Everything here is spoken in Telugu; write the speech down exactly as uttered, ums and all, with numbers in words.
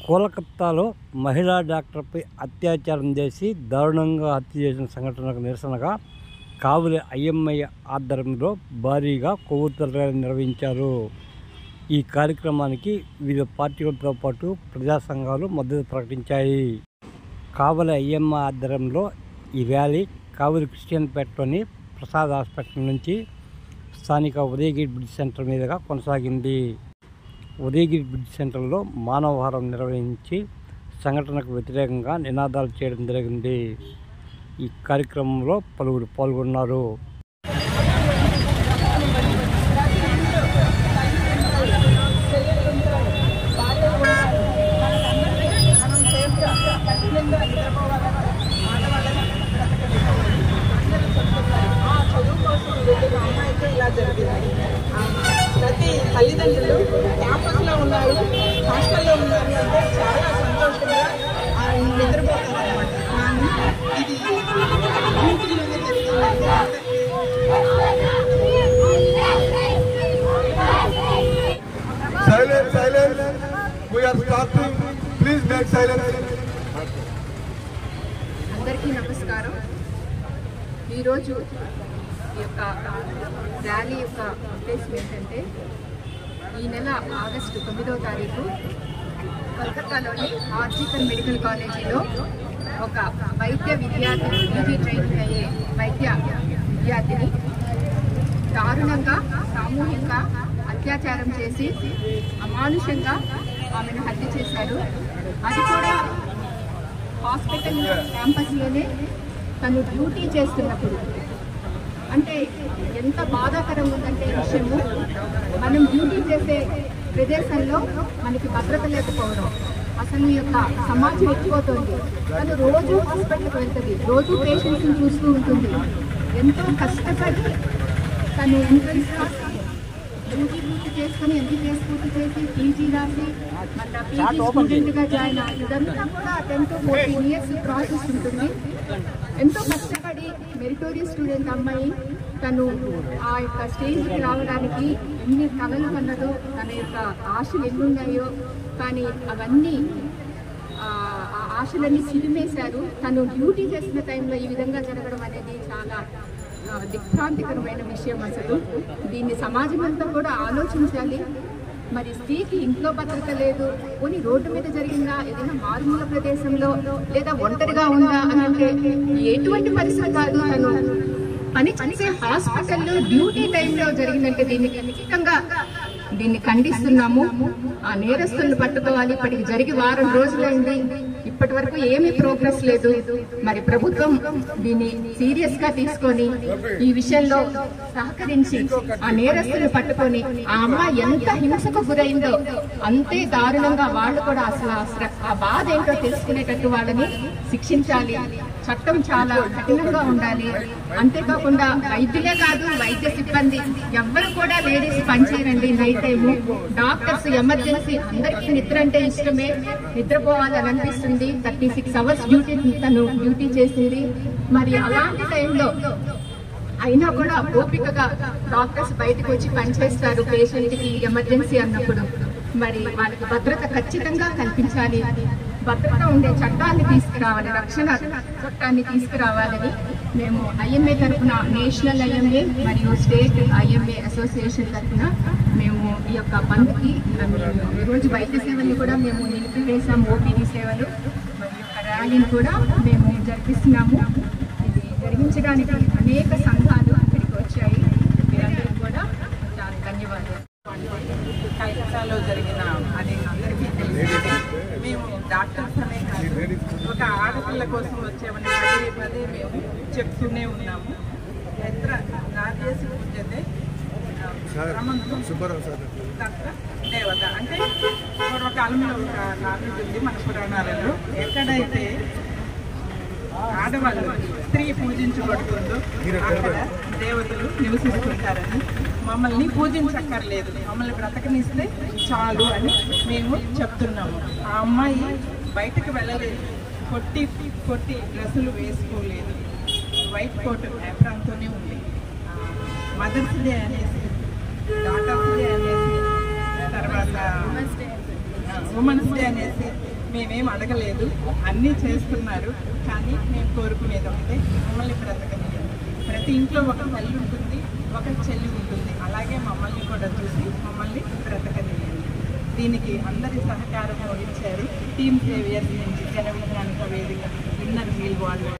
కోలకత్తాలో మహిళా డాక్టర్పై అత్యాచారం చేసి దారుణంగా హత్య చేసిన సంఘటనకు నిరసనగా కావలి ఐఎంఐ ఆధ్వర్యంలో భారీగా కొవ్వొత్తుల ర్యాలీ నిర్వహించారు. ఈ కార్యక్రమానికి వివిధ పార్టీలతో పాటు ప్రజా సంఘాలు మద్దతు ప్రకటించాయి. కావలి ఐఎంఐ ఆధ్వర్యంలో ఈ ర్యాలీ కావలి క్రిస్టియన్పేటలోని ప్రసాద్ హాస్పిటల్ నుంచి స్థానిక ఉదయగిరి బ్రిడ్జ్ సెంటర్ మీదుగా కొనసాగింది. ఉదయగిరి బ్రిడ్జ్ సెంటర్లో మానవహారం నిర్వహించి సంఘటనకు వ్యతిరేకంగా నినాదాలు చేయడం జరిగింది. ఈ కార్యక్రమంలో పలువురు పాల్గొన్నారు. ప్రతి తల్లిదండ్రులు క్యాంపస్లో ఉన్నారు, హాస్టల్లో ఉన్నారు అంటే చాలా సంతోషంగా నిద్రపోతారు అనమాట. ఇది డ్యూటీలోనే జరిగింది. Silence, silence. We are starting. Please make silence. అందరికీ నమస్కారం. ఈరోజు ఈ యొక్క ర్యాలీ యొక్క ఉద్దేశం ఏంటంటే, ఈ నెల ఆగస్టు తొమ్మిదవ తారీఖు కలకత్తాలోని ఆర్జికర్ మెడికల్ కాలేజీలో ఒక వైద్య విద్యార్థిని పీజీ ట్రైనింగ్ అయ్యే వైద్య విద్యార్థిని దారుణంగా సామూహికంగా అత్యాచారం చేసి అమానుషంగా ఆమెను హత్య చేశారు. అది కూడా హాస్పిటల్ క్యాంపస్లోనే తను డ్యూటీ చేస్తున్నప్పుడు. అంటే ఎంత బాధాకరంగా ఉందంటే విషయము, మనం డ్యూటీ చేసే ప్రదేశంలో మనకి భద్రత లేకపోవడం. అసలు ఈ యొక్క సమాజం ఎక్కిపోతుంది. తను రోజు హాస్పిటల్కి వెళ్తుంది, రోజు పేషెంట్స్ని చూస్తూ ఉంటుంది. ఎంతో కష్టపడి తను ఎంట్రన్స్ రాసి డ్యూటీ పూర్తి చేసుకుని ఎంబీబీఎస్ పూర్తి చేసి పీజీ రాసి మళ్ళీ పీజీ స్టూడెంట్గా జాయిన్ అయ్యి ఇదంతా కూడా ten to fourteen years process ఉంటుంది. ఎంతో కష్టపడి మెరిటోరియస్ స్టూడెంట్ అమ్మాయి తను ఆ యొక్క స్టేజ్కి రావడానికి ఎన్ని కళలు కన్నదో, తన యొక్క ఆశలు ఎన్ని ఉన్నాయో, కానీ అవన్నీ ఆ ఆశలన్నీ సిరిమేశారు. తను డ్యూటీ చేసిన టైంలో ఈ విధంగా జరగడం అనేది చాలా దిగ్భ్రాంతికరమైన విషయం. అసలు దీన్ని సమాజం అంతా కూడా ఆలోచించాలి. మరి స్త్రీకి ఇంట్లో భద్రత లేదు, కొన్ని రోడ్డు మీద జరిగిందా, ఏదైనా మారుమూల ప్రదేశంలో, లేదా ఒంటరిగా ఉందా అని అంటే ఎటువంటి పరిస్థితి కాదు. తను పని చేసే హాస్పిటల్లో డ్యూటీ టైంలో జరిగిందంటే దీన్ని ఖచ్చితంగా దీన్ని ఖండిస్తున్నాము. ఆ నేరస్తులను పట్టుకోవాలి. ఇప్పటికి జరిగి వారం రోజులైంది, ఇప్పటి వరకు ఏమీ ప్రోగ్రెస్ లేదు. మరి ప్రభుత్వం దీన్ని సీరియస్ గా తీసుకొని ఈ విషయంలో సహకరించి ఆ నేరస్తులను పట్టుకొని ఆ అమ్మాయి ఎంత హింసకు గురైందో అంతే దారుణంగా వాళ్ళు కూడా అసలు ఆ బాధ ఏంటో తెలుసుకునేటట్టు వాళ్ళని శిక్షించాలి. చట్టం చాలా కఠినంగా ఉండాలి. అంతేకాకుండా వైద్యులే కాదు, వైద్య సిబ్బంది ఎవ్వరు కూడా లేడీస్ పనిచేయరండి. నైట్ టైము డాక్టర్స్ ఎమర్జెన్సీ, అందరికీ నిద్ర అంటే ఇష్టమే, నిద్రపోవాలని అనిపిస్తుంది. థర్టీ సిక్స్ అవర్స్ డ్యూటీ తను డ్యూటీ చేసింది. మరి అలాంటి టైంలో అయినా కూడా ఓపికగా డాక్టర్స్ బయటకు వచ్చి పనిచేస్తారు పేషెంట్కి ఎమర్జెన్సీ అన్నప్పుడు. మరి వాళ్ళకి భద్రత ఖచ్చితంగా కల్పించాలి. భద్రత ఉండే చట్టాన్ని తీసుకురావాలి, రక్షణ చట్టాన్ని తీసుకురావాలని మేము ఐఎంఏ తరఫున, నేషనల్ ఐఎంఏ మరియు స్టేట్ ఐఎంఏ అసోసియేషన్ తరఫున మేము ఈ యొక్క బంద్కి ఈరోజు వైద్య సేవల్ని కూడా మేము నిలిపివేసాము. ఓపీడీ సేవలు మరియు యొక్క ర్యాలీని కూడా మేము జరిపిస్తున్నాము. ఇది జరిగించడానికి అనేక సంఘాలు ఇక్కడికి వచ్చాయి. మీరందరికీ కూడా చాలా ధన్యవాదాలు. కలకత్తాలో జరిగిన అది అందరికీ తెలిసింది. మేము డాక్టర్స్ అనే కాదు, ఒక ఆడపిల్ల కోసం వచ్చామని పదే పదే మేము చెప్తూనే ఉన్నాము. ఎత్ర రాజేసి పూజతే దేవత అంటే పూర్వకాలంలో ఒక నానుడి ఉంది మన పురాణాలలో. ఎక్కడైతే ఆడవాళ్ళు స్త్రీ పూజించబడుతుందో అక్కడ దేవతలు నివసిస్తుంటారని, మమ్మల్ని పూజించక్కర్లేదు, మమ్మల్ని బ్రతకనిస్తే చాలు అని మేము చెప్తున్నాము. ఆ అమ్మాయి బయటకు వెళ్ళలేదు, కొట్టి కొట్టి డ్రెస్సులు వేసుకోలేదు, వైట్ కోట్ ఏప్రాన్తోనే ఉంది. మదర్స్ డే అనేసి, డాటర్స్ డే అనేసి, తర్వాత ఉమెన్స్ డే అనేసి మేమేం అడగలేదు, అన్నీ చేస్తున్నారు. కానీ మేము కోరుకునేది ఒకటే, మమ్మల్ని బ్రతకనియండి. ప్రతి ఇంట్లో ఒక తల్లి ఉంటుంది, ఒక చెల్లి ఉంటుంది. అలాగే మమ్మల్ని కూడా చూసి మమ్మల్ని బ్రతకనియండి. దీనికి అందరి సహకారం ఇచ్చారు. టీమ్ సేవియర్స్ నుంచి జనవిజ్ఞానిక వేదిక ఇన్నర్ వీల్ వాళ్ళు